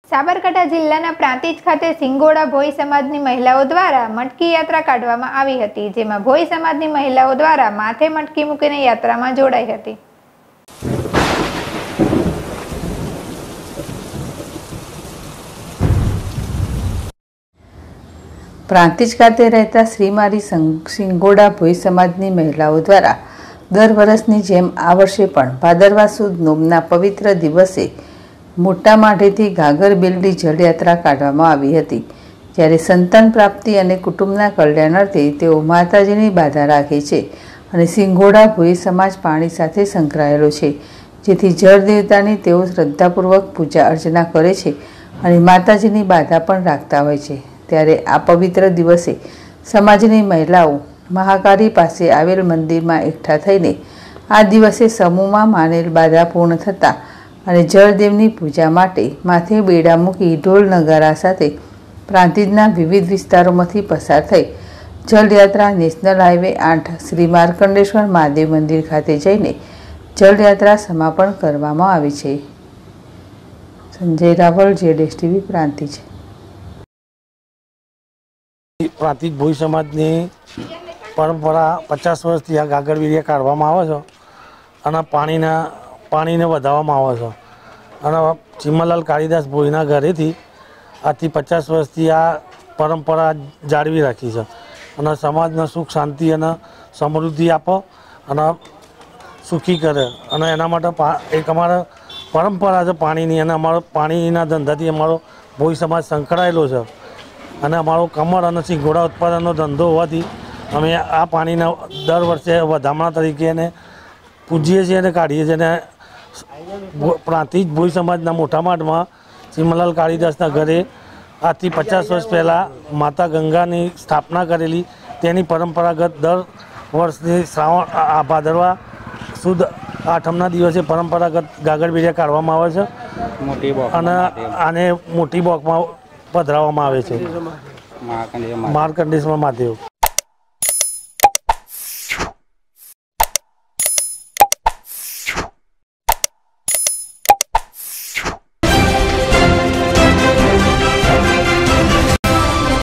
સાબરકાંઠા જિલ્લાના પ્રાંતિજ ખાતે સિંગોડા ભોઈ સમાજની મહિલાઓ દ્વારા મટકી યાત્રા કાઢવામાં આવી હતી, જેમાં ભોઈ સમાજની મહિલાઓ દ્વારા માથે મટકી મૂકીને યાત્રામાં જોડાઈ હતી. પ્રાંતિજ ખાતે રહેતા શ્રીમારી સિંગોડા ભોઈ સમાજની મહિલાઓ દ્વારા દર વર્ષની જેમ આ વર્ષે પણ ભાદરવા સુદ નોમના પવિત્ર દિવસે મોટા માઢેથી ગાગર બેલડી જળયાત્રા કાઢવામાં આવી હતી. જ્યારે સંતાન પ્રાપ્તિ અને કુટુંબના કલ્યાણ અર્થે તેઓ માતાજીની બાધા રાખે છે અને સિંગોડા ભોઈ સમાજ પાણી સાથે સંકળાયેલો છે, જેથી જળ દેવતાની તેઓ શ્રદ્ધાપૂર્વક પૂજા અર્ચના કરે છે અને માતાજીની બાધા પણ રાખતા હોય છે. ત્યારે આ પવિત્ર દિવસે સમાજની મહિલાઓ મહાકાળી પાસે આવેલ મંદિરમાં એકઠા થઈને આ દિવસે સમૂહમાં માનેલ બાધા પૂર્ણ થતાં અને જળદેવની પૂજા માટે માથે બેડા મૂકી ઢોલ નગારા સાથે પ્રાંતિજના વિવિધ વિસ્તારોમાંથી પસાર થઈ જળયાત્રા નેશનલ હાઈવે 8 શ્રી માર્કંડેશ્વર મહાદેવ મંદિર ખાતે જઈને જળયાત્રા સમાપન કરવામાં આવી છે. સંજય રાવલ, જેડેશ-ટીવી, પ્રાંતિજ. પ્રાંતિજ ભોઈ સમાજની પરંપરા 50 વર્ષથી આ ગાગર વીર્યા કાઢવામાં આવે છે અને પાણીને વધારવામાં આવે છે. અને ચીમલાલ કાળીદાસ ભોઈના ઘરેથી આજથી 50 વર્ષથી આ પરંપરા જાળવી રાખી છે અને સમાજને સુખ શાંતિ અને સમૃદ્ધિ આપો અને સુખી કરે. અને એના માટે એક અમારા પરંપરા છે પાણીની, અને અમારો પાણીના ધંધાથી અમારો ભોઈ સમાજ સંકળાયેલો છે. અને અમારો કમળ અને સિંગોડા ઉત્પાદનનો ધંધો હોવાથી અમે આ પાણીના દર વર્ષે વધામણા તરીકે એને પૂજીએ છીએ અને કાઢીએ છીએ. અને પ્રાંતિજ ભોઈ સમાજના મોટા માઠમાં ચીમલાલ કાળીદાસના ઘરે આજથી 50 વર્ષ પહેલાં માતા ગંગાની સ્થાપના કરેલી, તેની પરંપરાગત દર વર્ષની ભાદરવા સુદ આઠમના દિવસે પરંપરાગત ગાગર બીડિયા કાઢવામાં આવે છે અને આને મોટી બોકમાં પધરાવવામાં આવે છે. માર્કંડેશ્વર મહાદેવ.